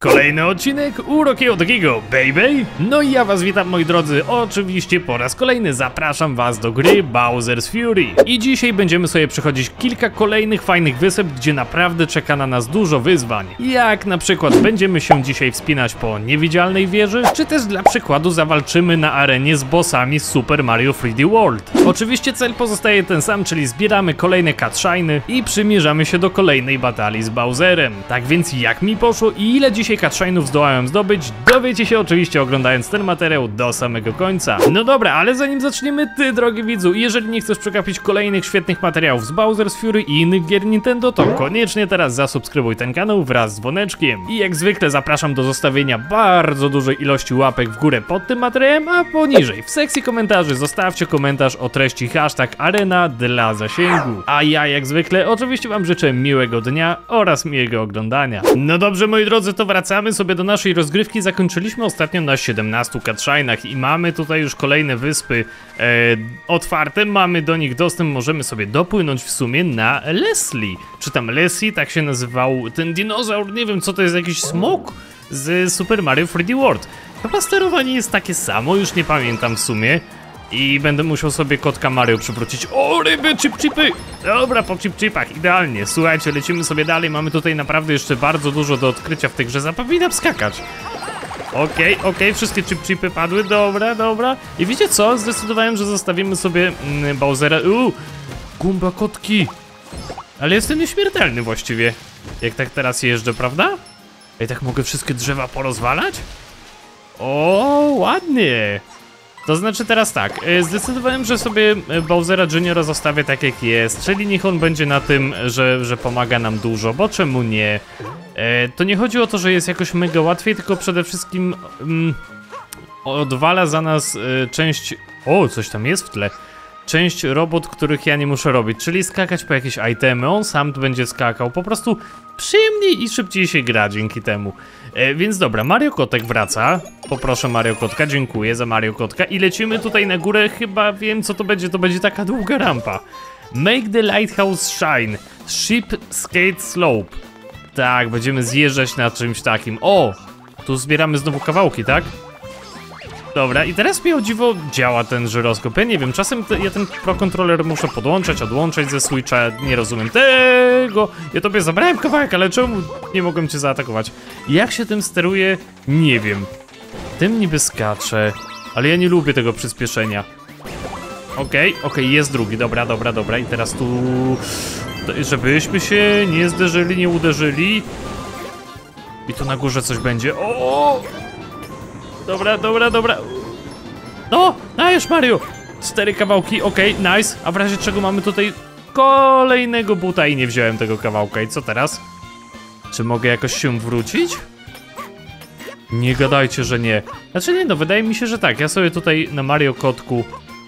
Kolejny odcinek Urokiego Takiego, baby! No i ja was witam, moi drodzy, oczywiście po raz kolejny zapraszam was do gry Bowser's Fury. I dzisiaj będziemy sobie przechodzić kilka kolejnych fajnych wysep, gdzie naprawdę czeka na nas dużo wyzwań. Jak na przykład będziemy się dzisiaj wspinać po niewidzialnej wieży, czy też dla przykładu zawalczymy na arenie z bossami z Super Mario 3D World. Oczywiście cel pozostaje ten sam, czyli zbieramy kolejne cutscene'y i przymierzamy się do kolejnej batalii z Bowserem. Tak więc jak mi poszło i ile dzisiaj cutscene'ów zdołałem zdobyć, dowiecie się oczywiście oglądając ten materiał do samego końca. No dobra, ale zanim zaczniemy, ty drogi widzu, jeżeli nie chcesz przegapić kolejnych świetnych materiałów z Bowser's Fury i innych gier Nintendo, to koniecznie teraz zasubskrybuj ten kanał wraz z dzwoneczkiem. I jak zwykle zapraszam do zostawienia bardzo dużej ilości łapek w górę pod tym materiałem, a poniżej w sekcji komentarzy zostawcie komentarz o treści #arena dla zasięgu. A ja jak zwykle oczywiście wam życzę miłego dnia oraz miłego oglądania. No dobrze, moi drodzy, to wracamy sobie do naszej rozgrywki. Zakończyliśmy ostatnio na 17 cutscene'ach i mamy tutaj już kolejne wyspy otwarte, mamy do nich dostęp, możemy sobie dopłynąć w sumie na Leslie. Czy tam Leslie, tak się nazywał ten dinozaur, nie wiem co to jest, jakiś smok z Super Mario 3D World. Chyba sterowanie jest takie samo, już nie pamiętam w sumie. I będę musiał sobie kotka Mario przywrócić. O, ryby, chip-chipy! Dobra, po chip-chipach, idealnie. Słuchajcie, lecimy sobie dalej. Mamy tutaj naprawdę jeszcze bardzo dużo do odkrycia w tej grze. Zapominam skakać. Okej, wszystkie chip-chipy padły. Dobra. I wiecie co? Zdecydowałem, że zostawimy sobie Bowsera. Gumba kotki. Ale jestem nieśmiertelny właściwie. Jak tak teraz jeżdżę, prawda? I tak mogę wszystkie drzewa porozwalać? O, ładnie. To znaczy teraz tak, zdecydowałem, że sobie Bowsera Juniora zostawię tak jak jest, czyli niech on będzie na tym, że pomaga nam dużo, bo czemu nie? To nie chodzi o to, że jest jakoś mega łatwiej, tylko przede wszystkim odwala za nas część... O, coś tam jest w tle. Część robót, których ja nie muszę robić, czyli skakać po jakieś itemy, on sam tu będzie skakał, po prostu przyjemniej i szybciej się gra dzięki temu. Więc dobra, Mario Kotek wraca, poproszę Mario Kotka, dziękuję za Mario Kotka i lecimy tutaj na górę, chyba wiem co to będzie taka długa rampa. Make the lighthouse shine, ship skate slope. Tak, będziemy zjeżdżać na czymś takim, o, tu zbieramy znowu kawałki, tak? Dobra, i teraz mi o dziwo działa ten żyroskop. Ja nie wiem, czasem ja ten Pro Controller muszę podłączać, odłączać ze Switcha, nie rozumiem tego. Ja tobie zabrałem kawałek, ale czemu nie mogłem cię zaatakować? Jak się tym steruje? Nie wiem. Tym niby skaczę, ale ja nie lubię tego przyspieszenia. Okej, jest drugi, dobra. I teraz tu... Żebyśmy się nie zderzyli, nie uderzyli. I tu na górze coś będzie. O! Dobra. No, dajesz Mario! 4 kawałki, okej, nice. A w razie czego mamy tutaj kolejnego buta i nie wziąłem tego kawałka. I co teraz? Czy mogę jakoś się wrócić? Nie gadajcie, że nie. Znaczy nie, no wydaje mi się, że tak. Ja sobie tutaj na Mario Kotku...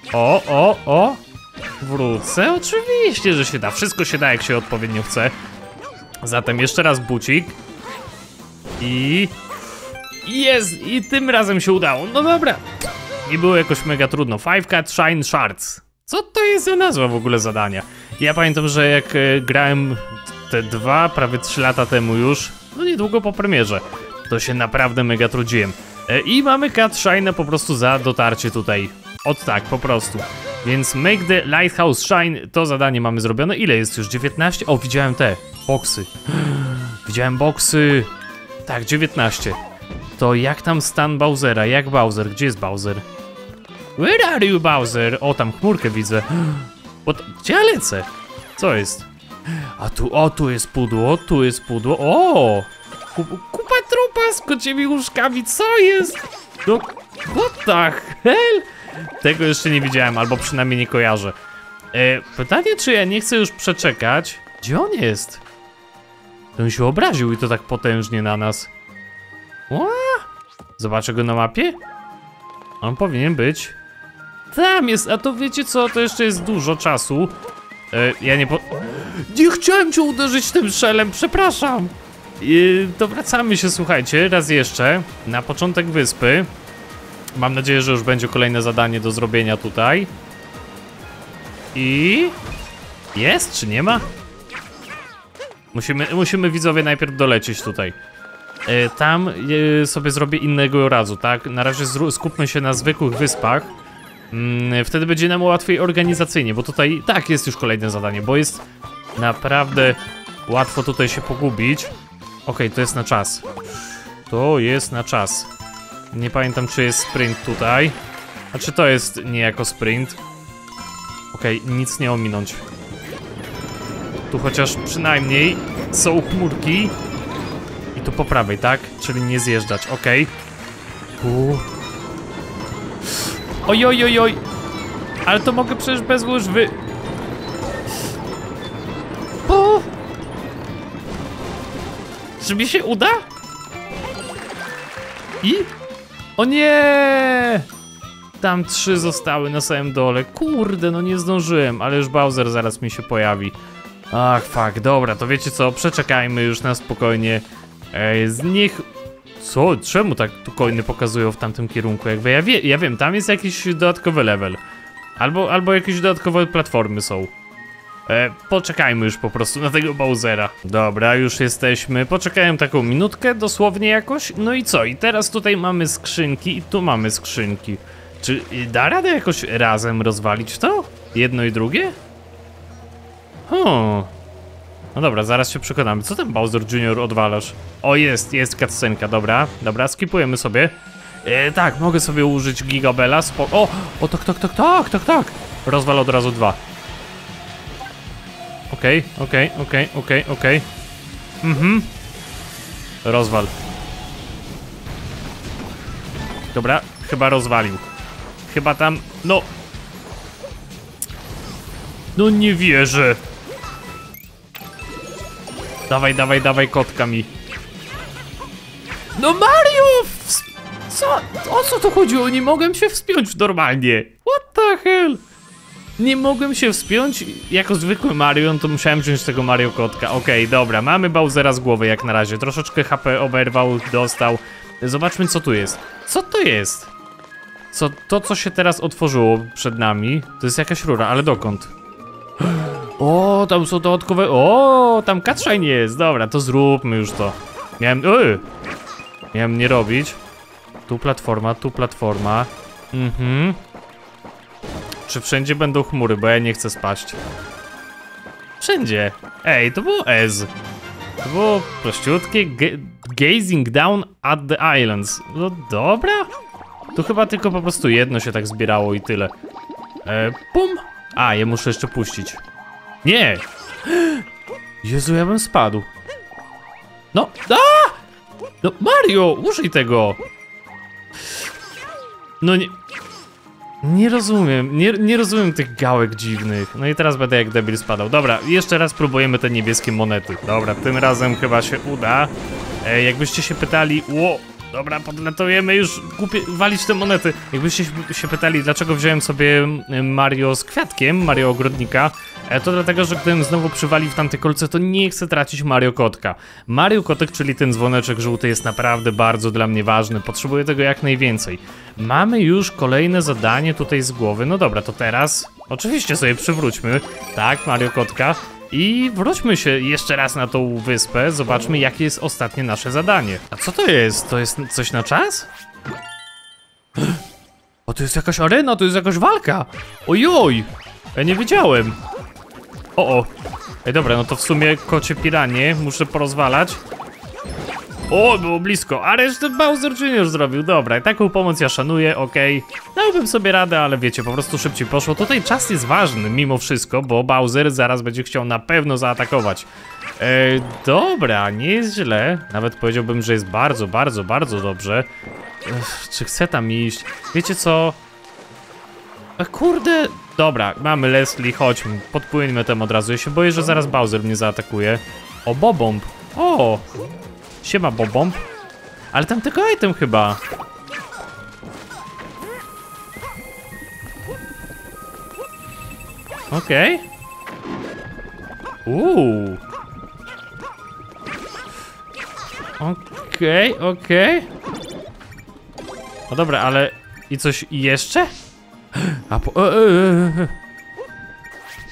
O! Wrócę? Oczywiście, że się da. Wszystko się da, jak się odpowiednio chce. Zatem jeszcze raz bucik. Jest! I tym razem się udało. No dobra. Nie było jakoś mega trudno. 5 Cutscene Shards. Co to jest za nazwa w ogóle zadania? Ja pamiętam, że jak grałem te prawie 3 lata temu już, no niedługo po premierze, to się naprawdę mega trudziłem. I mamy cutscene po prostu za dotarcie tutaj. Tak, po prostu. Więc make the lighthouse shine, to zadanie mamy zrobione. Ile jest już? 19? O, widziałem te boksy. Widziałem boksy. Tak, 19. To jak tam stan Bowsera? Jak Bowser? Gdzie jest Bowser? Where are you, Bowser? O, tam chmurkę widzę. Gdzie ja lecę? Co jest? Tu jest pudło, O! Kupa trupa z kocimi łóżkami, co jest? No, what the hell? Tego jeszcze nie widziałem, albo przynajmniej nie kojarzę. Pytanie, czy ja nie chcę już przeczekać? Gdzie on jest? To on się obraził i to tak potężnie na nas. Zobaczę go na mapie? On powinien być. Tam jest, a to wiecie co, to jeszcze jest dużo czasu. Nie chciałem cię uderzyć tym szelem, przepraszam. To wracamy się, słuchajcie, raz jeszcze na początek wyspy. Mam nadzieję, że już będzie kolejne zadanie do zrobienia tutaj. I... Jest, czy nie ma? Musimy widzowie najpierw dolecieć tutaj. Tam sobie zrobię innego razu, tak? Na razie skupmy się na zwykłych wyspach. Wtedy będzie nam łatwiej organizacyjnie, bo tutaj tak jest już kolejne zadanie, bo jest naprawdę łatwo tutaj się pogubić. Okej, to jest na czas. To jest na czas. Nie pamiętam, czy jest sprint tutaj. A czy to jest niejako sprint? Okej, nic nie ominąć. Tu chociaż przynajmniej są chmurki. I tu po prawej, tak? Czyli nie zjeżdżać, okej. Oj, oj, oj, oj. Ale to mogę przecież bez łyżwy. Czy mi się uda? I? O nie! Tam 3 zostały na samym dole. Kurde, no nie zdążyłem, ale już Bowser zaraz mi się pojawi. Ach, fuck, dobra, to wiecie co? Przeczekajmy już na spokojnie. Z nich... Co? Czemu tak tu coiny pokazują w tamtym kierunku? Jakby ja wiem, tam jest jakiś dodatkowy level. Albo jakieś dodatkowe platformy są. Poczekajmy już po prostu na tego Bowsera. Dobra, już jesteśmy. Poczekałem taką minutkę dosłownie jakoś. No i co? I teraz tutaj mamy skrzynki i tu mamy skrzynki. Czy da radę jakoś razem rozwalić to? Jedno i drugie? No dobra, zaraz się przekonamy. Co ten Bowser Jr. odwalasz? O, jest cutscenka, dobra. Dobra, skipujemy sobie. Tak, mogę sobie użyć Gigabella. O, tak. Rozwal od razu 2. Okej. Rozwal. Dobra, chyba rozwalił. Chyba tam, no. No nie wierzę. Dawaj, kotka mi. No Mario! Co? O co tu chodziło? Nie mogłem się wspiąć normalnie. What the hell? Nie mogłem się wspiąć jako zwykły Mario, no to musiałem wziąć tego Mario kotka. Okej, dobra, mamy Bowsera z głowy jak na razie. Troszeczkę HP oberwał, dostał. Zobaczmy co tu jest. Co to jest? Co się teraz otworzyło przed nami? To jest jakaś rura, ale dokąd? O, tam są dodatkowe... O, tam Catshine jest. Dobra, to zróbmy już to. Miałem nie robić. Tu platforma. Czy wszędzie będą chmury, bo ja nie chcę spaść. Wszędzie. Ej, to było S. To było prościutkie. Gazing down at the islands. No dobra. Tu chyba tylko po prostu jedno się tak zbierało i tyle. Pum. A, je muszę jeszcze puścić. Nie! Jezu, ja bym spadł. No, no Mario, użyj tego. No nie... Nie rozumiem tych gałek dziwnych. No i teraz będę jak debil spadał. Dobra, jeszcze raz próbujemy te niebieskie monety. Dobra, tym razem chyba się uda. Jakbyście się pytali... Dobra, podlatujemy już, walić te monety. Jakbyście się pytali, dlaczego wziąłem sobie Mario z kwiatkiem, Mario ogrodnika, to dlatego, że gdybym znowu przywalił w tamte kolce, to nie chcę tracić Mario Kotka. Mario Kotek, czyli ten dzwoneczek żółty, jest naprawdę bardzo dla mnie ważny. Potrzebuję tego jak najwięcej. Mamy już kolejne zadanie tutaj z głowy. No dobra, to teraz oczywiście sobie przywróćmy. Tak, Mario Kotka. I wróćmy się jeszcze raz na tą wyspę, zobaczmy jakie jest ostatnie nasze zadanie. A co to jest? To jest coś na czas? O, to jest jakaś arena, to jest jakaś walka. Ojoj, ja nie wiedziałem. O. Ej, dobra, no to w sumie kocie piranie muszę porozwalać. O, było blisko, a resztę Bowser Jr. zrobił, dobra, taką pomoc ja szanuję, okej. Dałbym sobie radę, ale wiecie, po prostu szybciej poszło. Tutaj czas jest ważny mimo wszystko, bo Bowser zaraz będzie chciał na pewno zaatakować. Dobra, nie jest źle, nawet powiedziałbym, że jest bardzo, bardzo, bardzo dobrze. Czy chcę tam iść? Wiecie co? Kurde, dobra, mamy Leslie, chodźmy, podpłyńmy tam od razu. Ja się boję, że zaraz Bowser mnie zaatakuje. O, Bobomb, o! Siema Bobomb. Ale tam tylko item chyba. Okej. Okej. No dobra, ale... I coś jeszcze? A po...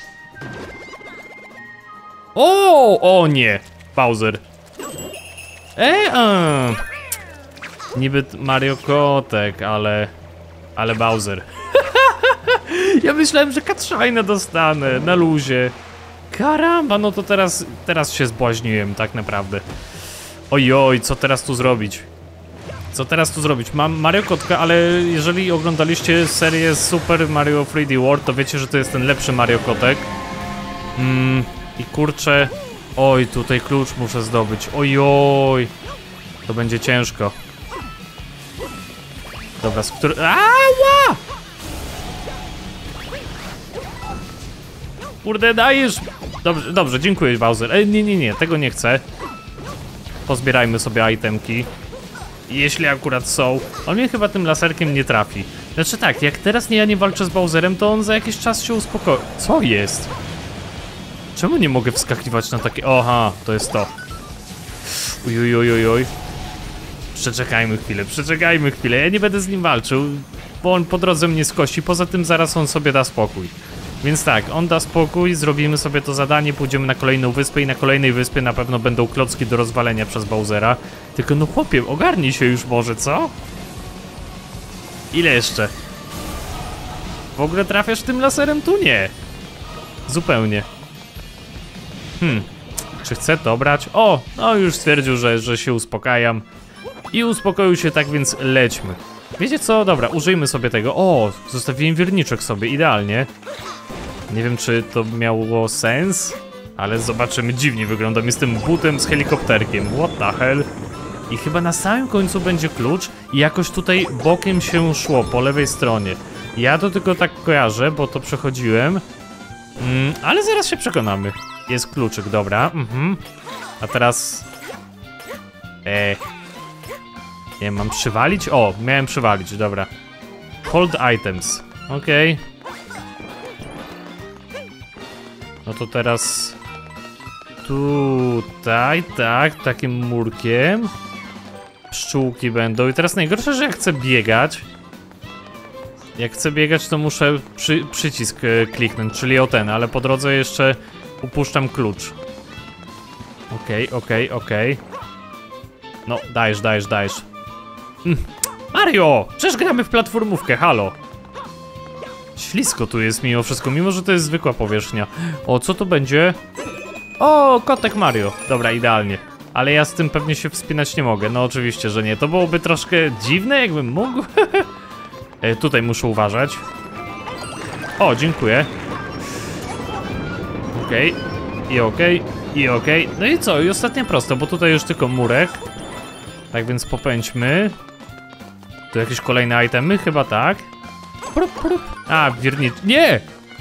O nie! Bowser. Niby Mario Kotek, ale Bowser. Ja myślałem, że Katrina dostanę na luzie. Karamba, no to teraz się zbłaźniłem tak naprawdę. Ojoj, co teraz tu zrobić? Co teraz tu zrobić? Mam Mario Kotka, ale jeżeli oglądaliście serię Super Mario 3D World, to wiecie, że to jest ten lepszy Mario Kotek. I kurczę... Oj, tutaj klucz muszę zdobyć. Ojoj. To będzie ciężko. Dobra, z której... Ała! Kurde, dajesz! Dobrze, dziękuję, Bowser. Nie, tego nie chcę. Pozbierajmy sobie itemki. Jeśli akurat są. On mnie chyba tym laserkiem nie trafi. Znaczy tak, jak teraz ja nie walczę z Bowserem, to on za jakiś czas się uspokoi. Co jest? Czemu nie mogę wskakiwać na takie... Oha, to jest to. Oj. Przeczekajmy chwilę. Ja nie będę z nim walczył, bo on po drodze mnie skości. Poza tym zaraz on sobie da spokój. Więc tak, on da spokój, zrobimy sobie to zadanie, pójdziemy na kolejną wyspę i na kolejnej wyspie na pewno będą klocki do rozwalenia przez Bowsera. Tylko no chłopie, ogarnij się już może, co? Ile jeszcze? W ogóle trafiasz tym laserem? Tu nie. Zupełnie. Czy chcę to brać? O, no już stwierdził, że się uspokajam. I uspokoił się, tak więc lećmy. Wiecie co? Dobra, użyjmy sobie tego. O, zostawiłem wierniczek sobie, idealnie. Nie wiem, czy to miało sens, ale zobaczymy. Dziwnie wyglądam, jestem butem z helikopterkiem. What the hell? I chyba na samym końcu będzie klucz i jakoś tutaj bokiem się szło, po lewej stronie. Ja to tylko tak kojarzę, bo to przechodziłem. Ale zaraz się przekonamy. Jest kluczyk, dobra. A teraz... Nie, mam przywalić? O, miałem przywalić, dobra. Hold items. Okej. No to teraz... Tutaj, tak, takim murkiem. Pszczółki będą. I teraz najgorsze, że jak chcę biegać... Jak chcę biegać, to muszę przycisk kliknąć, czyli o ten, ale po drodze jeszcze upuszczam klucz. Okej. No, dajesz. Mario! Przecież gramy w platformówkę, halo! Ślisko tu jest mimo wszystko, mimo że to jest zwykła powierzchnia. O, co to będzie? O, kotek Mario. Dobra, idealnie. Ale ja z tym pewnie się wspinać nie mogę. No oczywiście, że nie. To byłoby troszkę dziwne, jakbym mógł. Tutaj muszę uważać. O, dziękuję. Okej. No i co? I ostatnie prosto, bo tutaj już tylko murek. Tak więc popędźmy. Tu jakieś kolejne itemy? Chyba tak. A, wiernicz... Nie!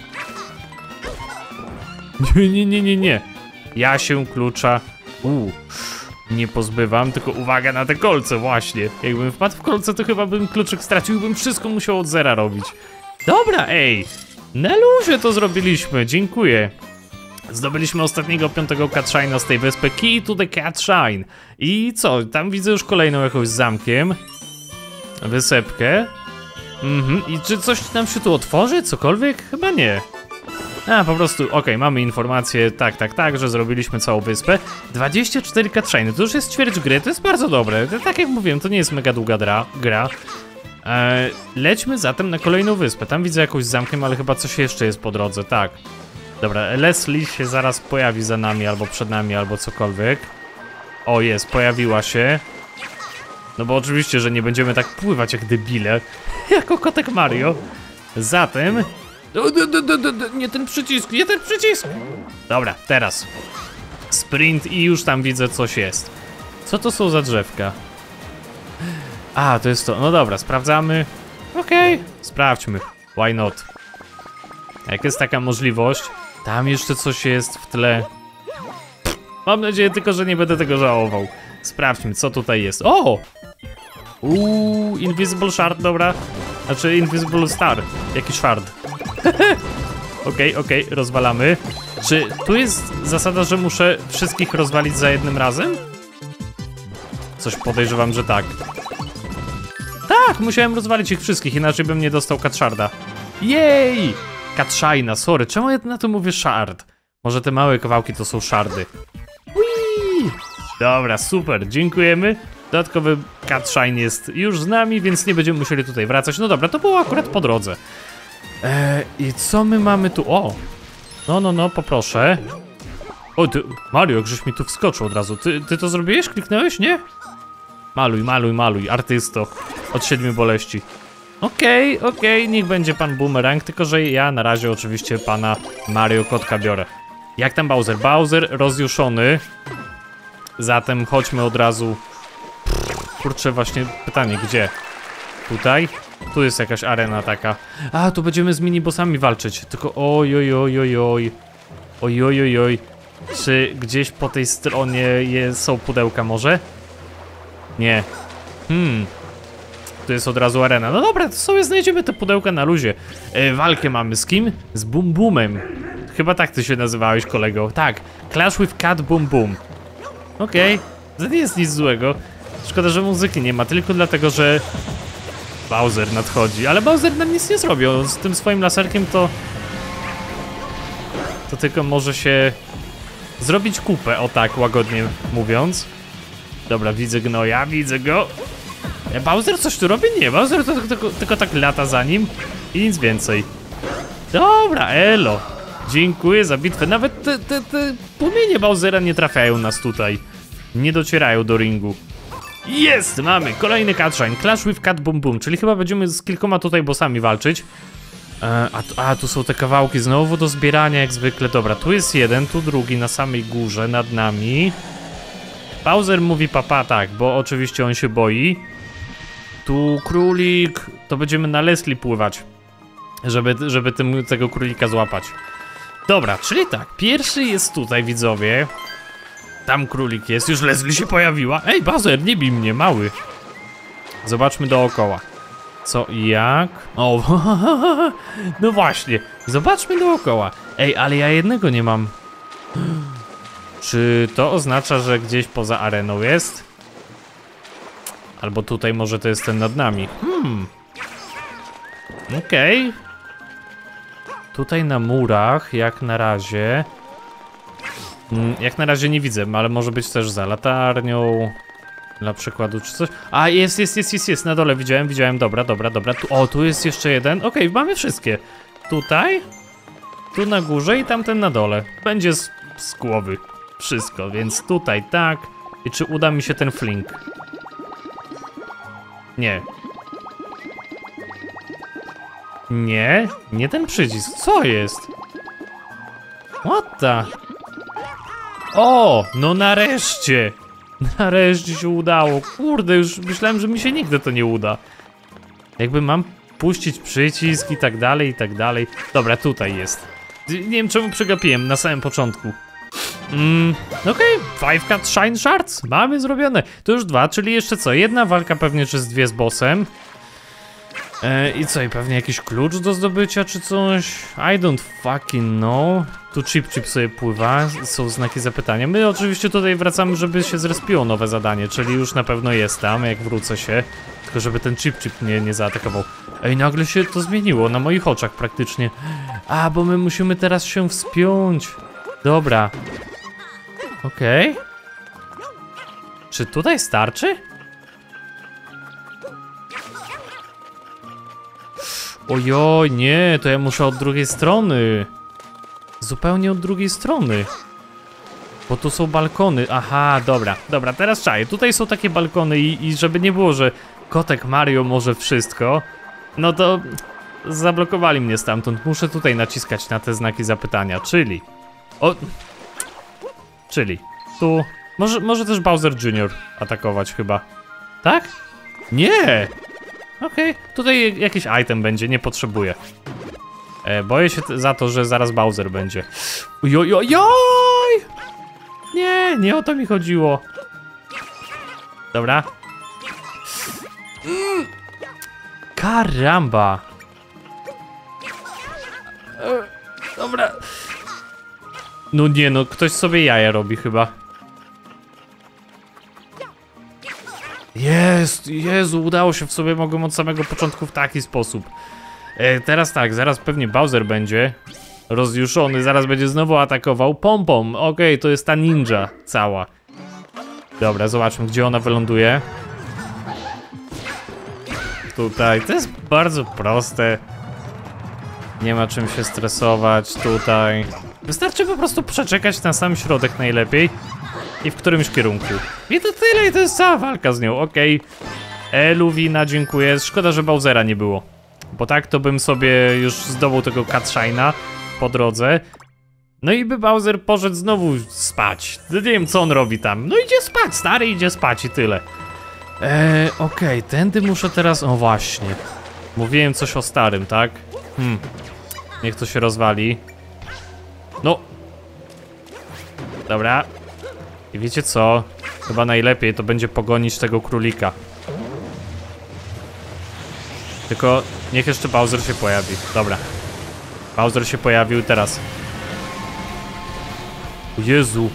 Nie. Ja się klucza... nie pozbywam, tylko uwaga na te kolce właśnie. Jakbym wpadł w kolce, to chyba bym kluczyk stracił, bym wszystko musiał od zera robić. Dobra, ej! Na luzie to zrobiliśmy, dziękuję. Zdobyliśmy ostatniego 5. Catshine'a z tej wyspy, Key to the Catshine. I co? Tam widzę już kolejną jakąś zamkiem. Wysepkę. I czy coś nam się tu otworzy? Cokolwiek? Chyba nie. A, po prostu, okej, mamy informację, tak, że zrobiliśmy całą wyspę. 24 Catshine'y, to już jest ćwierć gry, to jest bardzo dobre. Tak jak mówiłem, to nie jest mega długa gra. Lećmy zatem na kolejną wyspę. Tam widzę jakąś zamkiem, ale chyba coś jeszcze jest po drodze, tak. Dobra, Leslie się zaraz pojawi za nami, albo przed nami, albo cokolwiek. O, jest, pojawiła się. No bo oczywiście, że nie będziemy tak pływać jak debile, jako kotek Mario. Zatem... Nie ten przycisk! Dobra, teraz. Sprint i już tam widzę, coś jest. Co to są za drzewka? A, to jest to. No dobra, sprawdzamy. Okej, sprawdźmy. Why not? Jak jest taka możliwość, tam jeszcze coś jest w tle. Mam nadzieję tylko, że nie będę tego żałował. Sprawdźmy, co tutaj jest. O! Invisible Shard, dobra. Znaczy Invisible Star. Jaki shard. Okej, rozwalamy. Czy tu jest zasada, że muszę wszystkich rozwalić za jednym razem? Coś podejrzewam, że tak. Tak, musiałem rozwalić ich wszystkich, inaczej bym nie dostał Catsharda. Jej! Catshine'a, sorry, czemu ja na to mówię shard? Może te małe kawałki to są shardy. Whee! Dobra, super, dziękujemy. Dodatkowy Catshine jest już z nami, więc nie będziemy musieli tutaj wracać. No dobra, to było akurat po drodze. I co my mamy tu? O! No, poproszę. O, ty, Mario, jak żeś mi tu wskoczył od razu. Ty to zrobiłeś? Kliknąłeś, nie? Maluj, artysto. Od 7 boleści. Okej, niech będzie pan Boomerang, tylko że ja na razie oczywiście pana Mario Kotka biorę. Jak tam Bowser? Bowser rozjuszony. Zatem chodźmy od razu. Kurczę, właśnie pytanie, gdzie? Tutaj? Tu jest jakaś arena taka. A, tu będziemy z minibossami walczyć. Tylko oj. Czy gdzieś po tej stronie są pudełka może? Nie. Tu jest od razu arena. No dobra, to sobie znajdziemy te pudełka na luzie. Walkę mamy z kim? Z Boom Boomem. Chyba tak ty się nazywałeś, kolego. Tak, Clash with Cat Boom Boom. Okej, to nie jest nic złego. Szkoda, że muzyki nie ma, tylko dlatego, że Bowser nadchodzi. Ale Bowser nam nic nie zrobi. On z tym swoim laserkiem to tylko może się zrobić kupę, o tak, łagodnie mówiąc. Dobra, widzę gnoja, widzę go. Bowser coś tu robi? Nie, Bowser tylko tak lata za nim i nic więcej. Dobra, elo. Dziękuję za bitwę. Nawet te płomienie Bowsera nie trafiają nas tutaj. Nie docierają do ringu. Jest! Mamy kolejny Catshine. Clash with Cat Boom Boom, czyli chyba będziemy z kilkoma tutaj bossami walczyć. Tu są te kawałki znowu do zbierania jak zwykle. Dobra, tu jest jeden, tu drugi na samej górze nad nami. Bowser mówi papa, tak, bo oczywiście on się boi. Tu królik, to będziemy na Leslie pływać, żeby tego królika złapać. Dobra, czyli tak, pierwszy jest tutaj, widzowie. Tam królik jest, już Leslie się pojawiła. Ej, Bowser, nie bij mnie, mały. Zobaczmy dookoła. Co i jak? O, no właśnie, zobaczmy dookoła. Ej, ale ja jednego nie mam. Czy to oznacza, że gdzieś poza areną jest? Albo tutaj może to jest ten nad nami. Okej. Tutaj na murach, jak na razie... Jak na razie nie widzę, ale może być też za latarnią. Dla przykładu, czy coś. A, jest, na dole widziałem, dobra. Tu jest jeszcze jeden. Okej, mamy wszystkie. Tutaj, tu na górze i tamten na dole. Będzie z głowy wszystko, więc tutaj tak. I czy uda mi się ten flink? Nie. Nie ten przycisk. Co jest? What the? O, no nareszcie. Nareszcie się udało. Kurde, już myślałem, że mi się nigdy to nie uda. Jakby mam puścić przycisk i tak dalej. Dobra, tutaj jest. Nie wiem, czemu przegapiłem na samym początku. Okej, 5 Catshine Shards. Mamy zrobione. To już 2, czyli jeszcze co? Jedna walka pewnie czy z 2 z bossem. I co? I pewnie jakiś klucz do zdobycia czy coś? I don't fucking know. Tu Chip sobie pływa, są znaki zapytania. My oczywiście tutaj wracamy, żeby się zrespiło nowe zadanie, czyli już na pewno jest tam, jak wrócę się. Tylko żeby ten Chip mnie nie zaatakował. Ej, nagle się to zmieniło, na moich oczach praktycznie. A, bo my musimy teraz się wspiąć. Dobra. Okej. Czy tutaj starczy? Ojoj, nie, to ja muszę od drugiej strony. Zupełnie od drugiej strony. Bo tu są balkony. Aha, dobra, teraz czaję. Tutaj są takie balkony i żeby nie było, że kotek Mario może wszystko, no to zablokowali mnie stamtąd. Muszę tutaj naciskać na te znaki zapytania, czyli... Czyli tu... Może też Bowser Jr. atakować chyba. Tak? Nie! Okej, tutaj jakiś item będzie, nie potrzebuję. Boję się za to, że zaraz Bowser będzie. Ojojojoj! Nie o to mi chodziło. Dobra. Karamba. Dobra. No nie, no ktoś sobie jaja robi chyba. Jezu, udało się w sobie, mogłem od samego początku w taki sposób. Teraz tak, zaraz pewnie Bowser będzie rozjuszony, zaraz będzie znowu atakował pompą. Okej, to jest ta ninja cała. Dobra, zobaczmy, gdzie ona wyląduje. Tutaj, to jest bardzo proste. Nie ma czym się stresować tutaj. Wystarczy po prostu przeczekać na sam środek najlepiej. I w którymś kierunku. I to tyle, i to jest cała walka z nią, okej. Luwina, dziękuję. Szkoda, że Bowsera nie było. Bo tak to bym sobie już zdobył tego Catshine'a po drodze. No i by Bowser poszedł znowu spać. Nie wiem, co on robi tam. No idzie spać, stary idzie spać i tyle. Okej, tędy muszę teraz... O właśnie. Mówiłem coś o starym, tak? Niech to się rozwali. No. Dobra. I wiecie co? Chyba najlepiej to będzie pogonić tego królika. Tylko niech jeszcze Bowser się pojawi. Dobra. Bowser się pojawił teraz. O Jezu.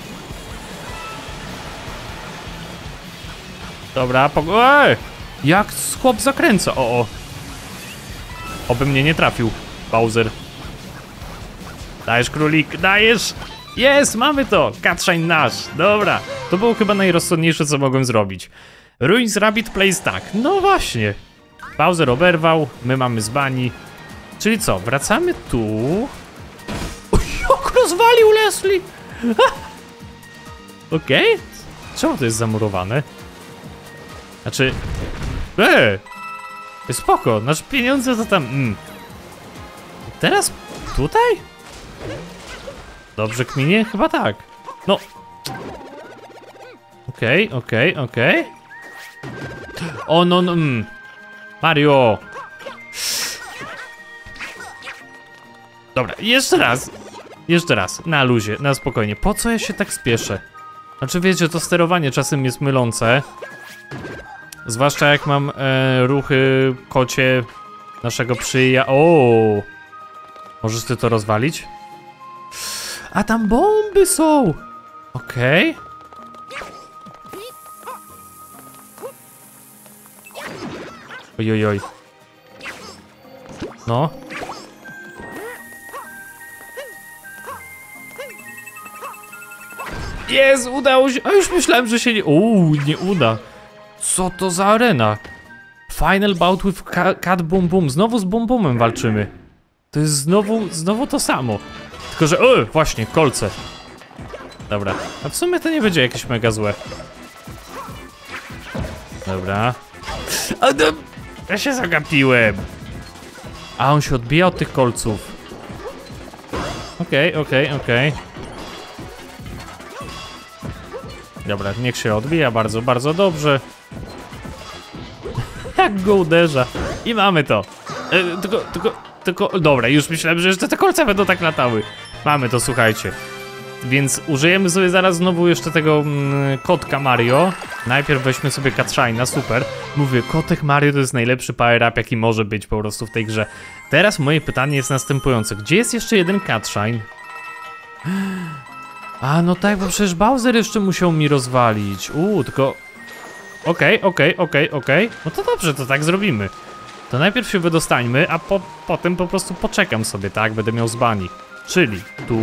Dobra, jak chłop zakręca? O. Oby mnie nie trafił, Bowser. Dajesz, królik, dajesz! Jest, mamy to! Catshine nasz, dobra. To było chyba najrozsądniejsze, co mogłem zrobić. Ruins Rabbit Plays tak, no właśnie. Bowser oberwał, my mamy z bani. Czyli co, wracamy tu. O, jak rozwalił Leslie! Okej. Czemu to jest zamurowane? Znaczy... Spoko, nasze pieniądze to tam... Teraz tutaj? Dobrze kminie? Chyba tak. No. Okej. O, no. Mario. Dobra, jeszcze raz. Na luzie, na spokojnie. Po co ja się tak spieszę? Znaczy wiecie, to sterowanie czasem jest mylące. Zwłaszcza jak mam ruchy kocie naszego O! Możesz ty to rozwalić? A tam bomby są! Okej. Ojojoj. No. Jest, udało się! A już myślałem, że się nie... nie uda. Co to za arena? Final bout with Cat Boom Boom. Znowu z Boom Boomem walczymy. To jest znowu to samo. Tylko, że... właśnie, kolce. Dobra. A w sumie to nie będzie jakieś mega złe. Dobra. Ja się zagapiłem. A on się odbija od tych kolców. Okej. Dobra, niech się odbija bardzo, bardzo dobrze. Jak go uderza. I mamy to. Tylko, dobra, już myślałem, że jeszcze te kolce będą tak latały. Mamy to, słuchajcie. Więc użyjemy sobie zaraz znowu jeszcze tego kotka Mario. Najpierw weźmy sobie Catshine'a, super. Mówię, kotek Mario to jest najlepszy power-up, jaki może być po prostu w tej grze. Teraz moje pytanie jest następujące. Gdzie jest jeszcze jeden Catshine? A, no tak, bo przecież Bowser jeszcze musiał mi rozwalić. Tylko... Okej. No to dobrze, to tak zrobimy. To najpierw się wydostańmy, a potem po prostu poczekam sobie, tak? Będę miał z bani. Czyli tu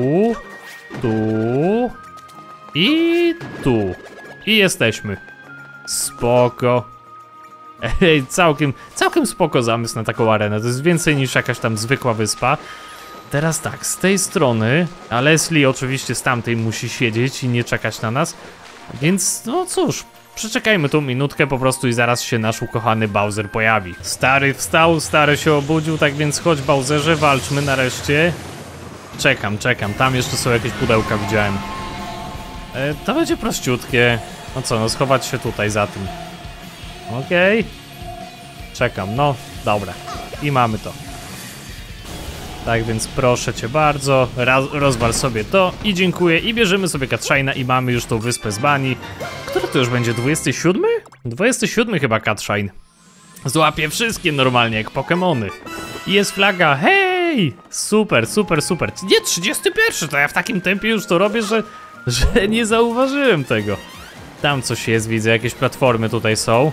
i tu. I jesteśmy. Spoko. Ej, całkiem spoko zamysł na taką arenę. To jest więcej niż jakaś tam zwykła wyspa. Teraz tak, z tej strony, a Leslie oczywiście z tamtej musi siedzieć i nie czekać na nas. Więc, no cóż, przeczekajmy tą minutkę po prostu i zaraz się nasz ukochany Bowser pojawi. Stary wstał, stary się obudził, tak więc chodź Bowserze, walczmy nareszcie. Czekam, tam jeszcze są jakieś pudełka, widziałem. To będzie prościutkie. No co, no schować się tutaj za tym. Okej. Czekam, no, dobra. I mamy to. Tak więc proszę cię bardzo, rozwal sobie to i dziękuję. I bierzemy sobie Catshine'a i mamy już tą wyspę z bani. Który to już będzie, 27? 27 chyba Catshine. Złapie wszystkie normalnie jak Pokemony. I jest flaga, hej! Super. Nie, 31, to ja w takim tempie już to robię, że nie zauważyłem tego. Tam coś jest, widzę, jakieś platformy tutaj są.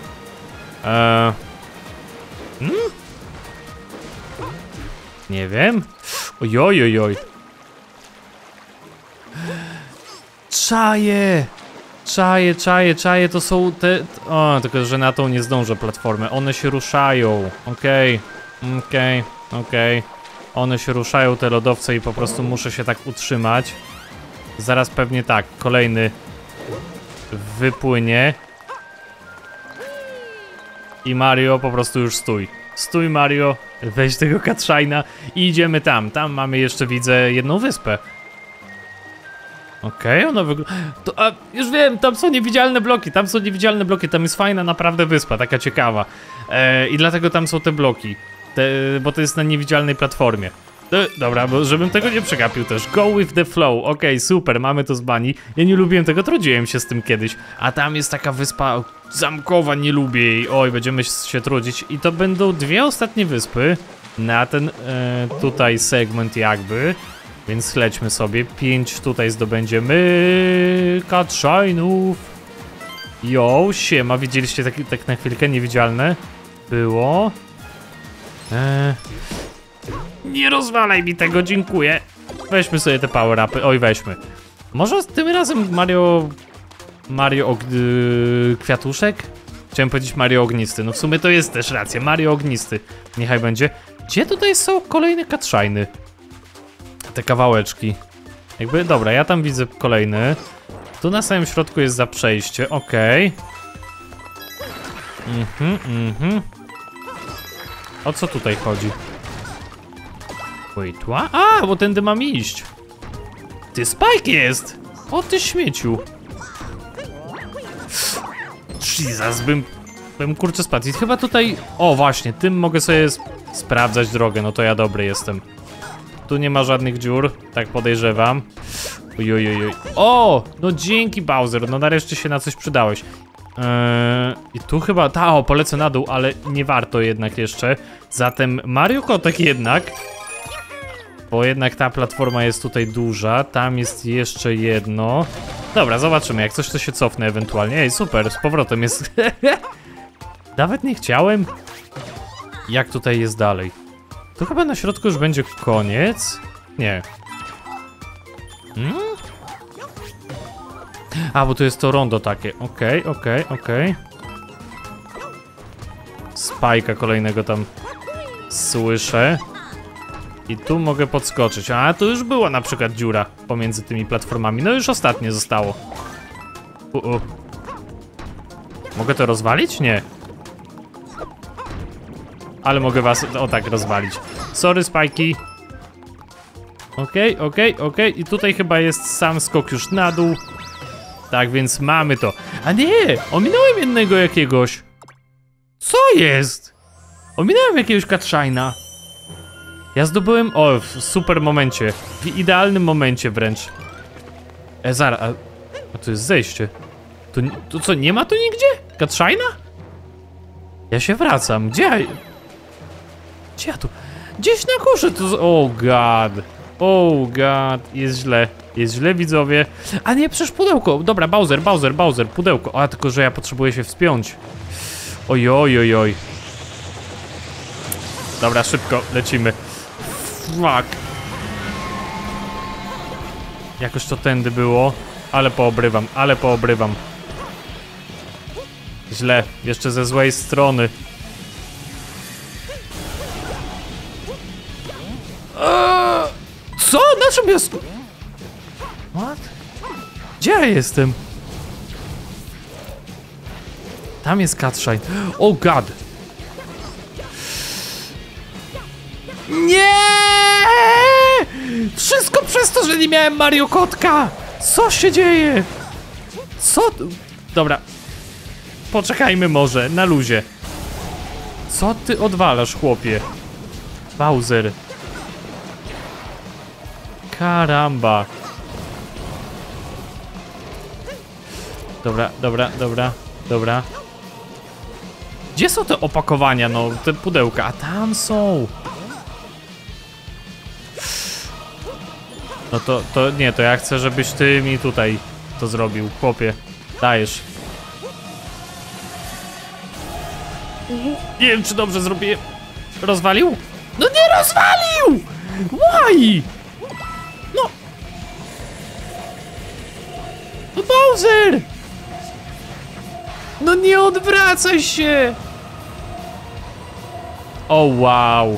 Nie wiem. Ojojojoj. Czaję! Czaje, to są te... O, tylko że na tą nie zdążę platformę. One się ruszają. Okej. One się ruszają, te lodowce, i po prostu muszę się tak utrzymać. Zaraz pewnie tak, kolejny wypłynie. I Mario, po prostu już stój. Stój, Mario, weź tego Catshine'a i idziemy tam. Tam mamy jeszcze, widzę, jedną wyspę. Okej, ona wygląda... Już wiem, tam są niewidzialne bloki, tam jest fajna naprawdę wyspa, taka ciekawa. I dlatego tam są te bloki, bo to jest na niewidzialnej platformie. Dobra, bo żebym tego nie przegapił też. Go with the flow, okej, super, mamy to z bani. Ja nie lubiłem tego, trudziłem się z tym kiedyś. A tam jest taka wyspa zamkowa, nie lubię jej. Oj, będziemy się trudzić. I to będą dwie ostatnie wyspy na ten tutaj segment jakby. Więc lećmy sobie, 5 tutaj zdobędziemy Catshine'ów. Jo, siema, widzieliście tak na chwilkę niewidzialne? Było. Nie rozwalaj mi tego, dziękuję. Weźmy sobie te power-upy, oj weźmy. Może tym razem Mario Kwiatuszek? Chciałem powiedzieć Mario Ognisty, no w sumie to jest też racja, Mario Ognisty. Niechaj będzie. Gdzie tutaj są kolejne Catshine'y? Te kawałeczki. Jakby, dobra, ja tam widzę kolejny. Tu na samym środku jest za przejście, okej. O co tutaj chodzi? Wait, what? A, bo tędy mam iść. Ty, Spike jest! O, ty śmieciu. Jesus, bym kurczę spadł. I chyba tutaj... O, właśnie, tym mogę sobie sprawdzać drogę, no to ja dobry jestem. Tu nie ma żadnych dziur, tak podejrzewam. Ojojojoj. O! No dzięki, Bowser, no nareszcie się na coś przydałeś. I tu chyba... polecę na dół, ale nie warto jednak jeszcze. Zatem Mario Kotek jednak. Bo jednak ta platforma jest tutaj duża. Tam jest jeszcze jedno. Dobra, zobaczymy, jak coś to się cofnę ewentualnie. Ej, super, z powrotem jest... Nawet nie chciałem. Jak tutaj jest dalej? Tu chyba na środku już będzie koniec. Nie. A, bo to jest to rondo takie. Okej. Spajka kolejnego tam słyszę. I tu mogę podskoczyć. A, tu już była na przykład dziura pomiędzy tymi platformami. No już ostatnie zostało. Mogę to rozwalić? Nie. Ale mogę was, o tak, rozwalić. Sorry, Spajki. Okej. I tutaj chyba jest sam skok już na dół. Tak, więc mamy to. A nie! Ominąłem jednego jakiegoś. Co jest? Ominąłem jakiegoś Catshine'a. Ja zdobyłem... O, w super momencie. W idealnym momencie wręcz. Zaraz, a tu jest zejście. Tu co, nie ma tu nigdzie? Catshine'a? Ja się wracam. Gdzie ja tu? Gdzieś na górze tu... Oh god. Jest źle, widzowie. A nie, przecież pudełko. Dobra, Bowser, pudełko. A, tylko że ja potrzebuję się wspiąć. Oj. Dobra, szybko, lecimy. Fuck. Jakoś to tędy było. Ale poobrywam. Źle, jeszcze ze złej strony. Co? Na czym jest? What? Gdzie ja jestem? Tam jest Catshine. Oh god. Nie! Wszystko przez to, że nie miałem Mario Kotka! Co się dzieje? Co? Dobra. Poczekajmy może, na luzie. Co ty odwalasz, chłopie? Bowser. Karamba. Dobra. Gdzie są te opakowania, no, te pudełka? A tam są. No to ja chcę, żebyś ty mi tutaj to zrobił, chłopie. Dajesz. Nie wiem, czy dobrze zrobiłem. Rozwalił? No nie rozwalił! Why? No Bowser! No nie odwracaj się! O wow.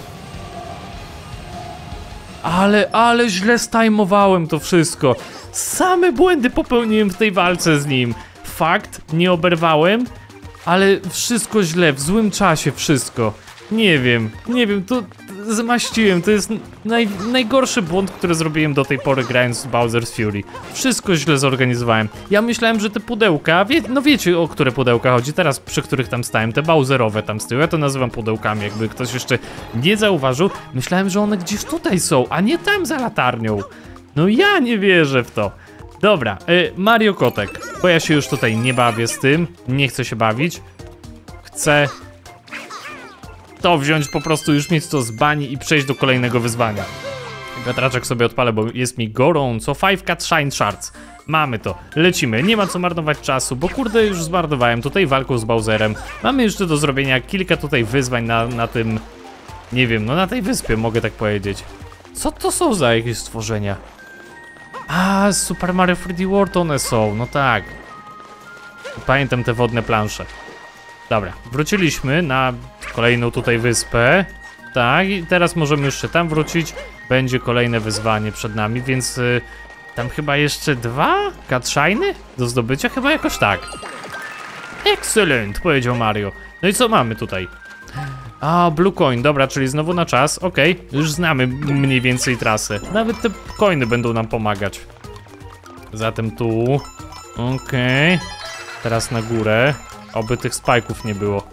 Ale źle stajmowałem to wszystko. Same błędy popełniłem w tej walce z nim. Fakt, nie oberwałem, ale wszystko źle, w złym czasie wszystko. Nie wiem, to zamaściłem, to jest najgorszy błąd, który zrobiłem do tej pory grając w Bowser's Fury. Wszystko źle zorganizowałem. Ja myślałem, że te pudełka, no wiecie o które pudełka chodzi teraz, przy których tam stałem, te Bowserowe tam z tyłu, ja to nazywam pudełkami, jakby ktoś jeszcze nie zauważył. Myślałem, że one gdzieś tutaj są, a nie tam za latarnią. No ja nie wierzę w to. Dobra, Mario Kotek, bo ja się już tutaj nie bawię z tym, nie chcę się bawić. Chcę to wziąć, po prostu już mieć to z bani i przejść do kolejnego wyzwania. Wiatraczek sobie odpalę, bo jest mi gorąco. 5 Cat Shine Shards. Mamy to, lecimy, nie ma co marnować czasu, bo kurde już zmarnowałem tutaj walką z Bowserem. Mamy jeszcze do zrobienia kilka tutaj wyzwań na tym, nie wiem, no na tej wyspie mogę tak powiedzieć. Co to są za jakieś stworzenia? A, z Super Mario 3D World one są, no tak. Pamiętam te wodne plansze. Dobra, wróciliśmy na kolejną tutaj wyspę. Tak, i teraz możemy jeszcze tam wrócić. Będzie kolejne wyzwanie przed nami, więc tam chyba jeszcze 2 Cat Shine'y do zdobycia? Chyba jakoś tak. Excellent, powiedział Mario. No i co mamy tutaj? A, Blue Coin, dobra, czyli znowu na czas. Okej, już znamy mniej więcej trasę. Nawet te coiny będą nam pomagać. Zatem tu. Okej. Teraz na górę. Oby tych spajków nie było.